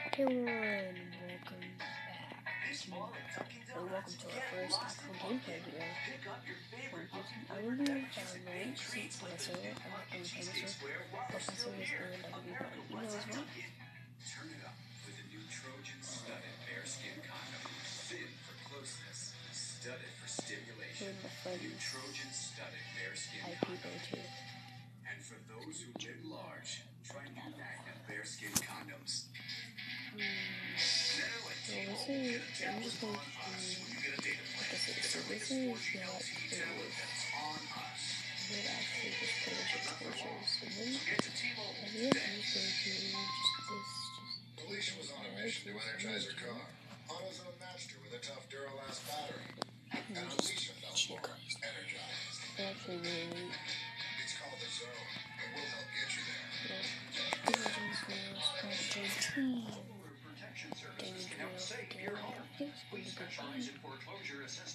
Hey everyone, welcome back or welcome to our first actual gameplay video. I will be Valorant since Professor, I'm not going to Professor is in WB, you know as well. Turn it up with the new Trojan studded bearskin condom. Thin for closeness, studded for stimulation. New Trojan studded bearskin condom. And for those who live large, try new Magnum bearskin condoms. So this is, I'm just going to, like I said, so this is what it is. We'll actually just finish exposures. And then, yeah, I'm just going to Alicia was on a mission to energize her car. AutoZone matched her with a tough Duralast battery. And Alicia felt more energized. Actually, really. It's called the Zone, and we'll help get you there. Protection services can help save your home. We specialize in foreclosure assistance.